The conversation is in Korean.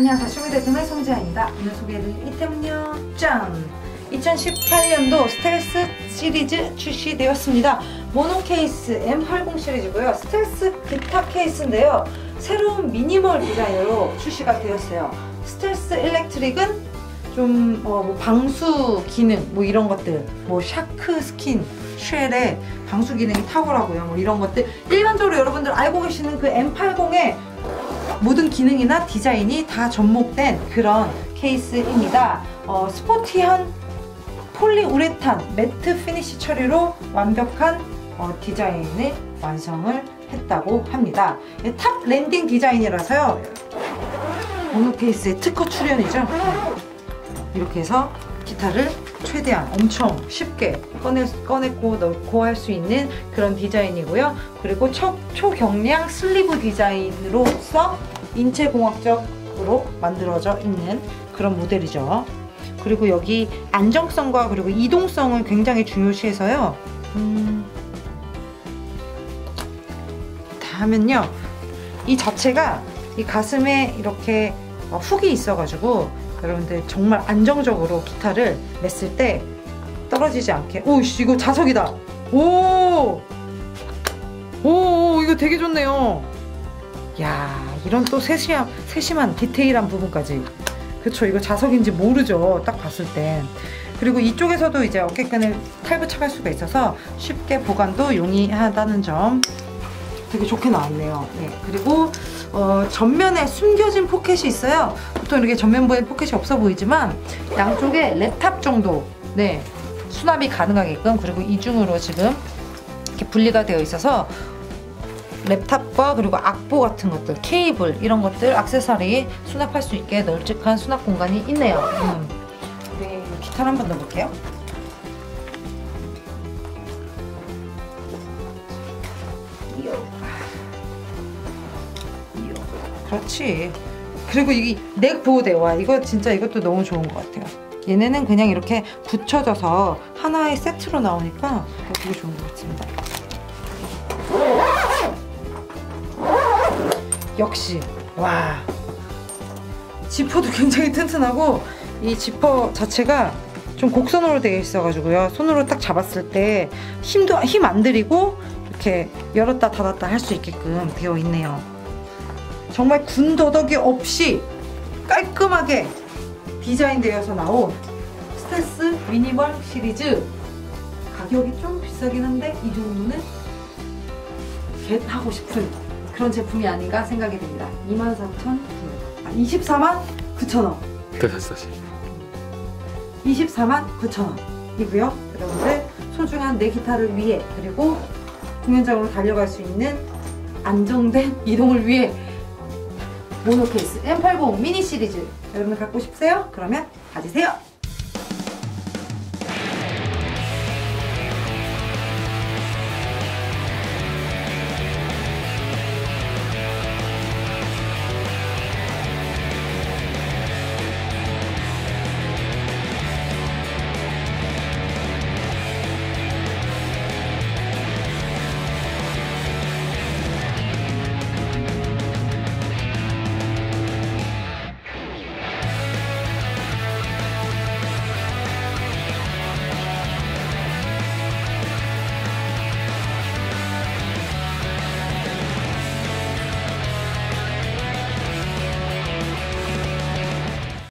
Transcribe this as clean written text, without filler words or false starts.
안녕하세요. 쇼미더듬의 송지아입니다. 오늘 소개해드릴 이템은요, 짠! 2018년도 스텔스 시리즈 출시되었습니다. 모노 케이스 M80 시리즈고요. 스텔스 기타 케이스인데요. 새로운 미니멀 디자인으로 출시가 되었어요. 스텔스 일렉트릭은 좀 뭐 방수 기능 뭐 이런 것들, 뭐 샤크 스킨 쉘의 방수 기능이 탁월하고요. 뭐 이런 것들 일반적으로 여러분들 알고 계시는 그 M80의 모든 기능이나 디자인이 다 접목된 그런 케이스입니다. 스포티한 폴리우레탄 매트 피니쉬 처리로 완벽한 디자인을 완성을 했다고 합니다. 탑 랜딩 디자인이라서요. 모노 케이스의 특허 출연이죠. 이렇게 해서 기타를 최대한 엄청 쉽게 꺼내고 넣고 할 수 있는 그런 디자인이고요. 그리고 초경량 슬리브 디자인으로서 인체공학적으로 만들어져 있는 그런 모델이죠. 그리고 여기 안정성과 그리고 이동성을 굉장히 중요시해서요. 다음은요, 이 자체가 이 가슴에 이렇게 훅이 있어가지고 여러분들 정말 안정적으로 기타를 맸을 때 떨어지지 않게. 오씨, 이거 자석이다. 오 이거 되게 좋네요. 야, 이런 또 세심한 디테일한 부분까지. 그쵸, 이거 자석인지 모르죠, 딱 봤을 땐. 그리고 이쪽에서도 이제 어깨끈을 탈부착할 수가 있어서 쉽게 보관도 용이하다는 점 되게 좋게 나왔네요. 네, 그리고 전면에 숨겨진 포켓이 있어요. 보통 이렇게 전면부에 포켓이 없어 보이지만 양쪽에 랩탑 정도 수납이 가능하게끔, 그리고 이중으로 지금 이렇게 분리가 되어 있어서 랩탑과 그리고 악보 같은 것들, 케이블 이런 것들, 액세서리 수납할 수 있게 널찍한 수납 공간이 있네요. 네, 기타를 한번 넣어볼게요. 그렇지. 그리고 이 넥 보호대, 와, 이거 진짜 이것도 너무 좋은 것 같아요. 얘네는 그냥 이렇게 붙여져서 하나의 세트로 나오니까 되게 좋은 것 같습니다. 역시, 와, 지퍼도 굉장히 튼튼하고 이 지퍼 자체가 좀 곡선으로 되어 있어가지고요, 손으로 딱 잡았을 때 힘 안 들이고 이렇게 열었다 닫았다 할 수 있게끔 되어 있네요. 정말 군더더기 없이 깔끔하게 디자인되어서 나온 스텔스 미니멀 시리즈. 가격이 좀 비싸긴 한데 이 정도는 겟하고 싶은 그런 제품이 아닌가 생각이 듭니다. 24,900원. 24,900원이고요. 여러분들 소중한 내 기타를 위해, 그리고 공연장으로 달려갈 수 있는 안정된 이동을 위해 모노 케이스 M80 미니 시리즈 여러분 갖고 싶으세요? 그러면 가지세요.